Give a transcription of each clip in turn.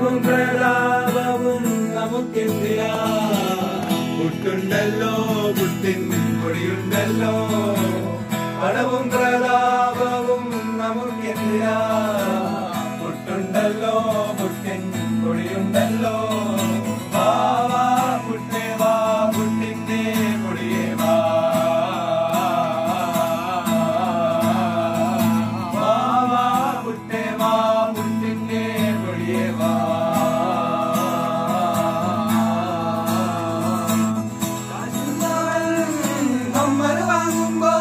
പണവും പ്രതാപവും നമുക്കെന്തിനാ? പുട്ടുണ്ടല്ലോ, പുട്ടിൻ പൊടിയുണ്ടല്ലോ. പണവും പ്രതാപവും നമുക്കെന്തിനാ? പുട്ടുണ്ടല്ലോ, പുട്ടിൻ പൊടിയുണ്ടല്ലോ. വാ വാ പുട്ടേ വാ, പുട്ടിന്റെ പൊടിയേ വാ. വാ വാ പുട്ടേ വാ, പുട്ടിന്റെ പൊടിയേ വാ. കമ്മല് വാങ്ങുമ്പോ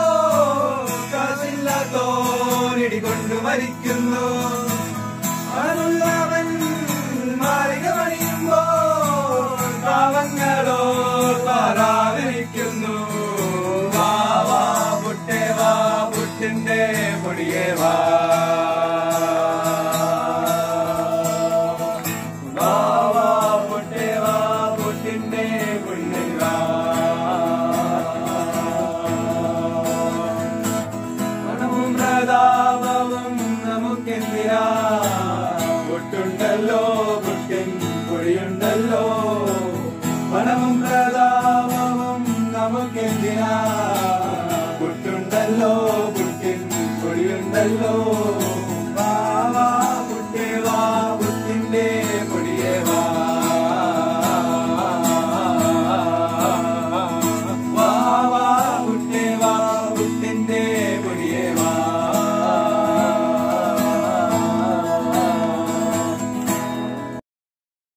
കാശില്ലാത്തോരിടി കൊണ്ട് മരിക്കുന്നു. അതുള്ളവൻ മാളിക പണിയുമ്പോ പാവങ്ങളോ പാറാതിരിക്കുന്നു. വാ വാ പുട്ടേ വാ, പുട്ടിന്റെ പൊടിയേ വാ. വാ വാ പുട്ടേ വാ, പുട്ടിന്റെ പൊടിയേ വാ. പണവും പ്രതാപവും നമുക്കെന്തിനാ? പുട്ടുണ്ടല്ലോ, പുട്ടിൻ പൊടിയുണ്ടല്ലോ. പണവും പ്രതാപവും നമുക്കെന്തിനാ? പുട്ടുണ്ടല്ലോ, പുട്ടിൻ പൊടിയുണ്ടല്ലോ.